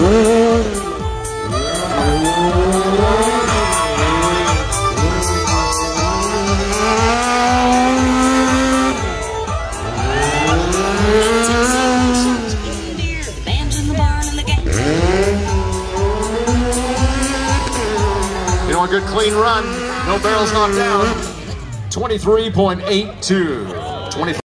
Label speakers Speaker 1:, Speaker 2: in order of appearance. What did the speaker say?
Speaker 1: A good clean run, no barrels knocked down. 23.82.